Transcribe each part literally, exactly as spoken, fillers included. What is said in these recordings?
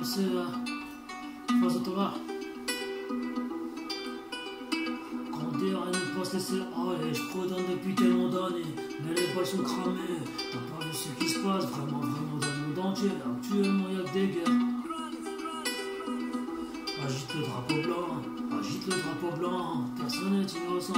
c'est euh, phase autographe. Grandir et ne pas se laisser aller. Je prodonne depuis tellement d'années, mais les balles sont cramées. T'as pas vu ce qui se passe vraiment, vraiment dans le monde entier. Actuellement, y'a que des guerres. Agite le drapeau blanc, agite le drapeau blanc. Personne n'est innocent.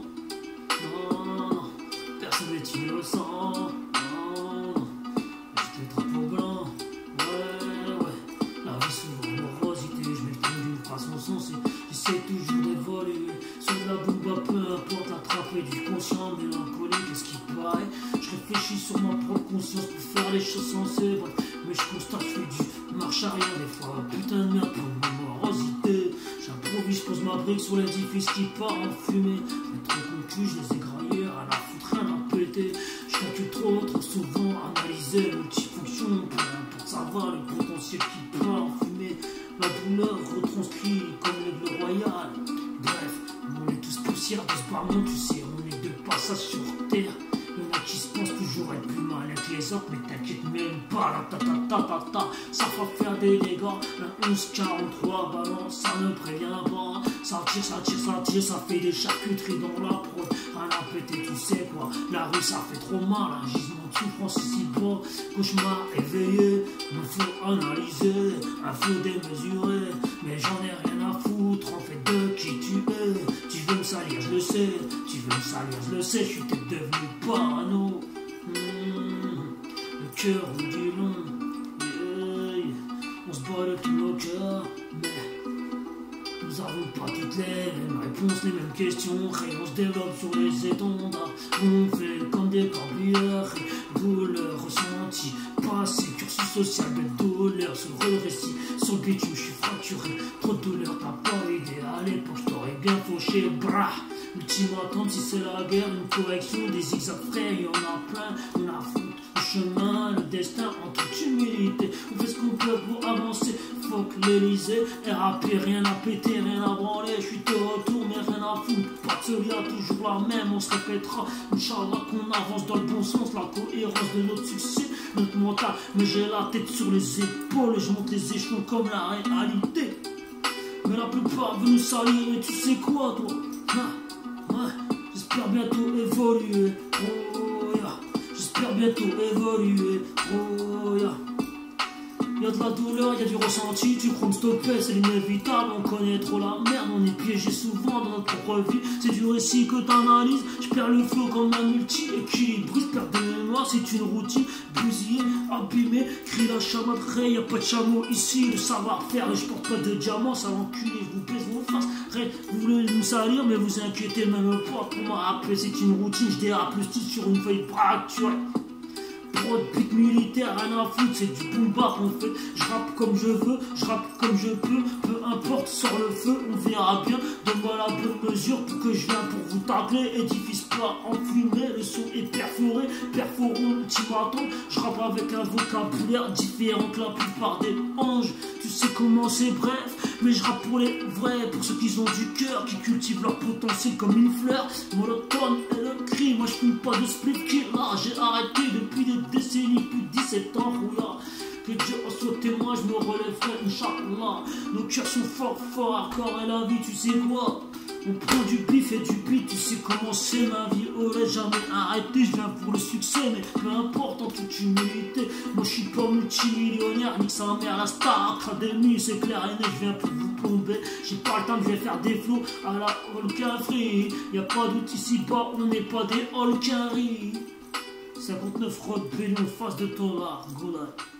Non, personne n'est innocent. Non, agite le drapeau blanc. Ouais, ouais. La vie s'ouvre en morosité. Je mets le ton d'une façon sensée. J'essaie toujours d'évoluer. Sur de la bombe, peu importe, attraper du conscient, mélancolique. Qu'est-ce qui paraît? Je réfléchis sur ma propre conscience pour faire les choses sensées. Mais je constate que je fais du marche arrière des fois. Putain de merde pour une morosité. J'improvise, je pose ma brique sur l'édifice qui part en fumée. Mais trop concu, je les ai graillés, à la foutre, rien à péter. Je calcule trop, trop souvent, analyser multifonction. Peu importe, ça va, le potentiel qui part en fumée. La douleur retranscrit comme l'aigle royal. Bref, on est tous poussières de ce barman, tu sais, on est de passage sur terre. Y'en a qui se pensent toujours être plus malin que les autres, mais t'inquiète même pas, la ta ta ta ta ta, ça va faire des dégâts. La onze quarante-trois balance, ça ne prévient pas. Ça tire, ça tire, ça tire, ça fait des charcuteries dans la prod. Rien à péter, tu sais quoi, la rue ça fait trop mal, un gisement de souffrance ici bas. Cauchemar éveillé, il faut analyser, un faut démesurer. Mais j'en ai rien à foutre, en fait de qui tu es. Tu veux me salir, je le sais, tu veux me salir, je le sais, je suis peut-être devenu parano. Mmh, le cœur au du long, yeah. On se bat de tous nos cœurs, mais nous avons pas toutes les mêmes réponses, les mêmes questions. Rien, on se développe sur les étendards. On fait comme des cambrières, douleur ressentie, passé, cursus social de douleur. Sur le récit, sur le bitume, je suis fracturé. Trop de douleur, t'as pas idée. À l'époque, je t'aurais bien fauché, brah. Ultimatum, si c'est la guerre, une correction, des zigzags frères, y'en a plein, on a foutu le chemin, le destin en toute humilité. On fait ce qu'on peut pour avancer, fuck l'Elysée, R A P, rien à péter, rien à branler, je suis de retour, mais rien à foutre, pas de celia, toujours la même, on se répétera, Inch'Allah qu'on avance dans le bon sens, la cohérence de notre succès, notre mental, mais j'ai la tête sur les épaules, je monte les échelons comme la réalité. Mais la plupart veulent nous salir, mais tu sais quoi toi, hein? Ouais, j'espère bientôt évoluer, oh yeah. J'espère bientôt évoluer, oh yeah. Y'a de la douleur, y'a du ressenti, tu crois me stopper, c'est l'inévitable, on connaît trop la merde, on est piégé souvent dans notre propre vie, c'est du récit que t'analyses, je perds le flow comme un multi-équilibre, je perds de mémoire, c'est une routine, bousillée, abîmée, crie la chamaterie, y'a pas de chameau ici, le savoir-faire, et je porte pas de diamants, ça l'enculé, je vous pèse vos faces, Ré, vous voulez nous salir, mais vous inquiétez même pas pour m'en rappeler, c'est une routine, je dérape le style sur une feuille bractuelle. Trop de beat militaire, rien à foutre, c'est du boom bap on fait. Je rappe comme je veux, je rappe comme je peux, peu importe, sort le feu, on verra bien. Donne-moi la bonne mesure pour que je vienne pour vous tacler. Édifice pas enfumé, le son est perforé, perforant ultimatum. Je rappe avec un vocabulaire différent que la plupart des anges. Tu sais comment c'est, bref, mais je rappe pour les vrais, pour ceux qui ont du cœur, qui cultivent leur potentiel comme une fleur. Monotone et le cri, moi je fume pas de split kill, là j'ai arrêté depuis des décennies, plus de dix-sept ans, oula. Que Dieu en soit témoin, je me relèverai, Inch'Allah. Nos cœurs sont forts, forts, hardcore et la vie, tu sais quoi? On prend du bif et du beat, tu sais comment c'est ma vie, oh là, jamais arrêté, je viens pour le succès, mais peu importe, en toute humilité, moi je suis pas multimillionnaire, nique sa mère, la Star Academy, c'est clair et net, je viens pour vous plomber, j'ai pas le temps, je vais faire des flots à la Holkin Free, y'a pas doute ici bas, on n'est pas des Holkinry. cinquante-neuf Road Bellon face de ton art, go là.